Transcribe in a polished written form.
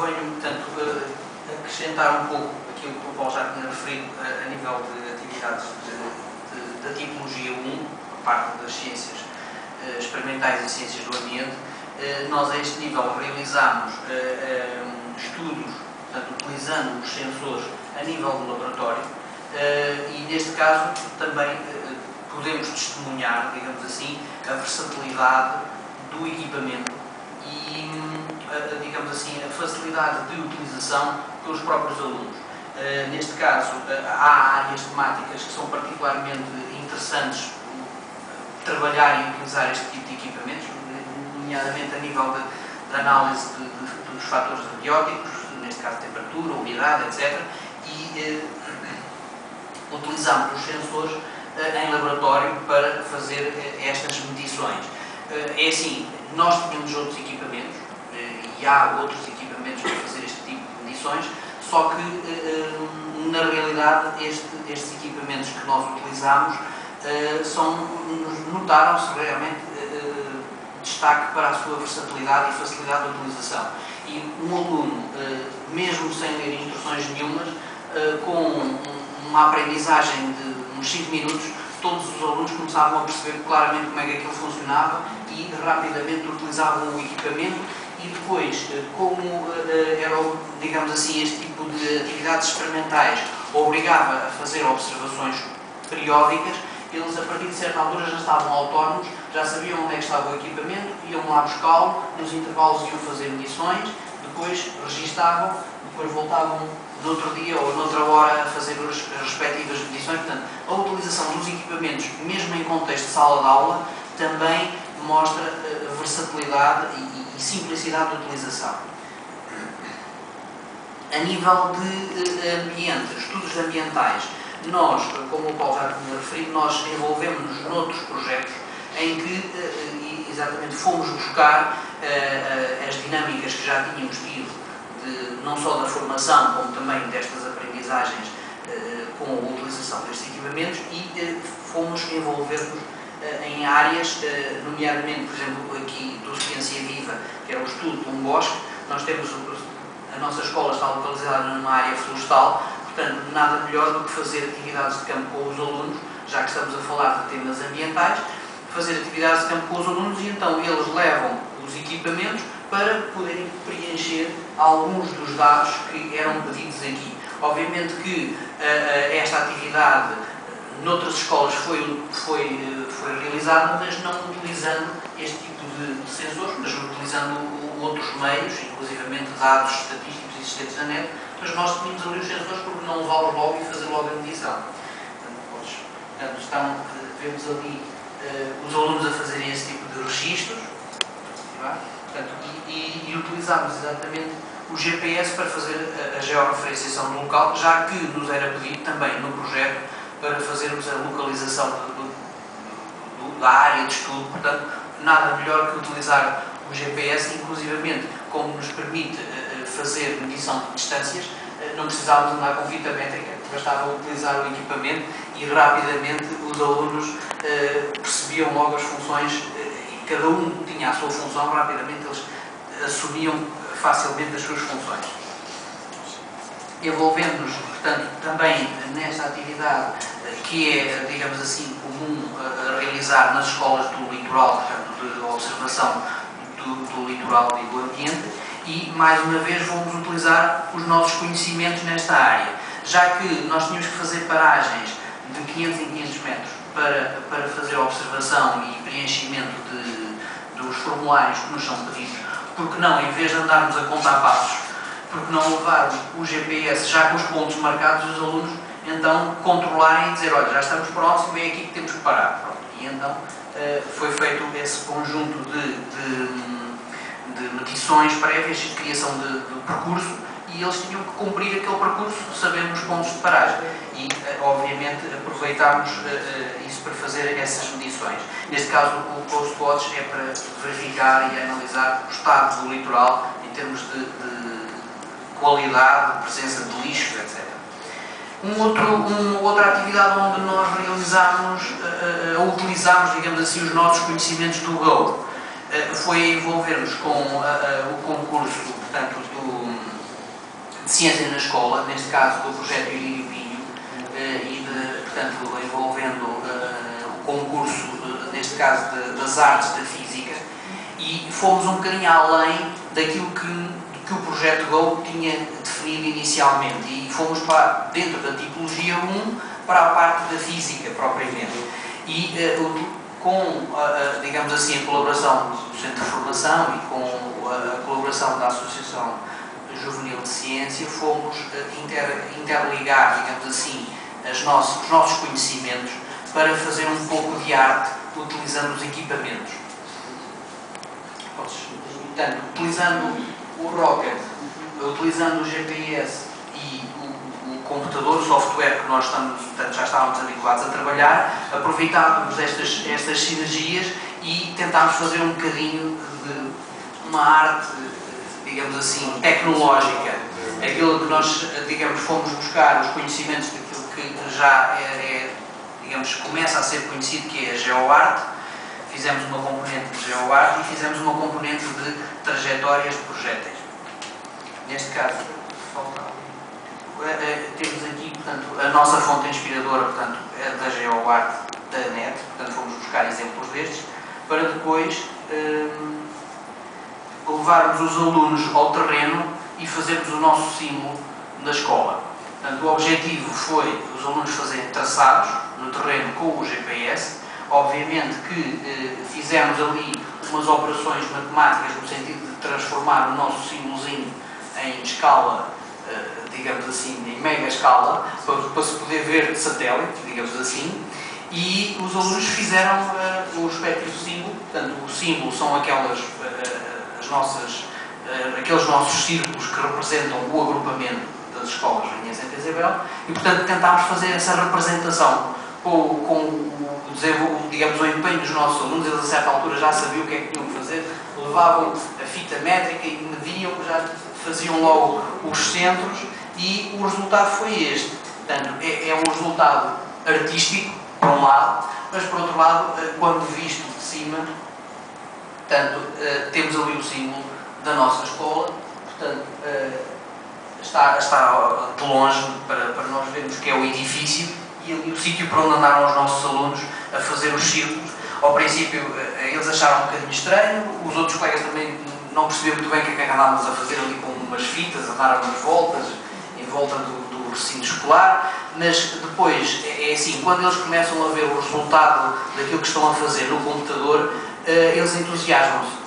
venho, portanto, acrescentar um pouco aquilo que o Paulo já tinha referido a nível de atividades da tipologia 1, a parte das ciências experimentais e ciências do ambiente. Nós a este nível realizamos estudos, portanto, utilizando os sensores a nível do laboratório e neste caso também podemos testemunhar, digamos assim, a versatilidade do equipamento e, digamos assim, a facilidade de utilização pelos próprios alunos. Neste caso, há áreas temáticas que são particularmente interessantes trabalhar e utilizar este tipo de equipamentos, nomeadamente a nível de análise dos fatores abióticos, neste caso temperatura, umidade, etc. E utilizamos os sensores em laboratório para fazer estas medições. É assim, nós tínhamos outros equipamentos e há outros equipamentos para fazer este tipo de medições, só que na realidade estes equipamentos que nós utilizamos notaram-se realmente destaque para a sua versatilidade e facilidade de utilização. E um aluno, mesmo sem ler instruções nenhumas, com uma aprendizagem de uns 5 minutos, todos os alunos começavam a perceber claramente como é que aquilo funcionava e rapidamente utilizavam o equipamento e depois, como era, digamos assim, este tipo de atividades experimentais obrigava a fazer observações periódicas, eles a partir de certa altura já estavam autónomos, já sabiam onde é que estava o equipamento, iam lá buscá-lo, nos intervalos iam fazer medições, depois registavam, depois voltavam no outro dia ou noutra hora a fazer as respectivas medições. Portanto, a utilização dos equipamentos, mesmo em contexto de sala de aula, também mostra versatilidade e simplicidade de utilização. A nível de ambiente, estudos ambientais, nós, como o Paulo já tinha referido, nós envolvemos-nos noutros projetos em que exatamente fomos buscar as dinâmicas que já tínhamos tido, não só da formação, como também destas aprendizagens com a utilização destes equipamentos e fomos envolver-nos em áreas, nomeadamente, por exemplo, aqui do Ciência Viva, que era o estudo de um bosque. Nós temos, a nossa escola está localizada numa área florestal, portanto, nada melhor do que fazer atividades de campo com os alunos, já que estamos a falar de temas ambientais, fazer atividades de campo com os alunos e então eles levam os equipamentos para poderem preencher alguns dos dados que eram pedidos aqui. Obviamente que esta atividade noutras escolas foi realizada, mas não utilizando este tipo de sensores, mas utilizando outros meios, inclusivamente dados estatísticos existentes na net, mas nós tínhamos ali os sensores porque não levá-los logo e fazer logo a medição. Portanto, vemos ali os alunos a fazerem esse tipo de registros, e utilizamos exatamente o GPS para fazer a georreferenciação do local, já que nos era pedido também no projeto para fazermos a localização da área de estudo. Portanto, nada melhor que utilizar o GPS, inclusivamente, como nos permite fazer medição de distâncias, não precisávamos andar com fita métrica, bastava utilizar o equipamento e rapidamente os alunos percebiam logo as funções e cada um tinha a sua função, rapidamente eles assumiam facilmente as suas funções. Envolvendo-nos, portanto, também nesta atividade que é, digamos assim, comum a realizar nas escolas do litoral, portanto, de observação do litoral e do ambiente, e, mais uma vez, vamos utilizar os nossos conhecimentos nesta área, já que nós tínhamos que fazer paragens de 500 em 500 metros para fazer a observação e preenchimento dos formulários que nos são pedidos. Porque não, em vez de andarmos a contar passos, porque não levarmos o GPS já com os pontos marcados, os alunos então controlarem e dizer, olha, já estamos prontos e vem aqui que temos que parar. Pronto. E então foi feito esse conjunto de medições prévias e de criação de percurso e eles tinham que cumprir aquele percurso sabendo os pontos de paragem e, obviamente, aproveitámos isso para fazer essas medições. Neste caso, o Coast Watch é para verificar e analisar o estado do litoral em termos de qualidade, de presença de lixo, etc. Uma outra atividade onde nós utilizamos, digamos assim, os nossos conhecimentos do GO foi envolver-nos com o concurso, portanto, ciência na escola, neste caso do projeto Ilírio Pinho, portanto, envolvendo o concurso, neste caso, das artes da física, e fomos um bocadinho além daquilo que o projeto GO tinha definido inicialmente, e fomos para, dentro da tipologia 1, para a parte da física propriamente. E digamos assim, a colaboração do Centro de Formação e com a colaboração da Associação Juvenil de Ciência, fomos interligar, digamos assim, os nossos conhecimentos para fazer um pouco de arte utilizando os equipamentos. Portanto, utilizando o rocket, utilizando o GPS e o computador, o software que nós já estávamos habituados a trabalhar, aproveitámos estas sinergias e tentámos fazer um bocadinho de uma arte, digamos assim, tecnológica. Aquilo que nós, digamos, fomos buscar os conhecimentos daquilo que já digamos, começa a ser conhecido, que é a geoarte. Fizemos uma componente de geoarte e fizemos uma componente de trajetórias de projéteis. Neste caso, temos aqui, portanto, a nossa fonte inspiradora, portanto, é da geoarte da NET, portanto, fomos buscar exemplos destes, para depois levarmos os alunos ao terreno e fazermos o nosso símbolo da escola. Portanto, o objetivo foi os alunos fazerem traçados no terreno com o GPS. Obviamente que fizemos ali umas operações matemáticas no sentido de transformar o nosso símbolozinho em escala, digamos assim, em mega escala, para se poder ver de satélite, digamos assim, e os alunos fizeram o respectivo símbolo. Portanto, o símbolo são aqueles nossos círculos que representam o agrupamento das escolas em Santa Isabel, e portanto tentámos fazer essa representação com digamos, o empenho dos nossos alunos. Eles a certa altura já sabiam o que é que tinham que fazer, levavam a fita métrica e mediam, já faziam logo os centros, e o resultado foi este. Portanto, é um resultado artístico, por um lado, mas por outro lado, quando visto de cima, portanto, temos ali o símbolo da nossa escola, portanto, está de longe para nós vermos que é o edifício, e ali o sítio para onde andaram os nossos alunos a fazer os círculos. Ao princípio eles acharam um bocadinho estranho, os outros colegas também não perceberam muito bem o que é que andávamos a fazer ali com umas fitas, a dar umas voltas em volta do recinto escolar, mas depois, é assim, quando eles começam a ver o resultado daquilo que estão a fazer no computador, eles entusiasmam-se.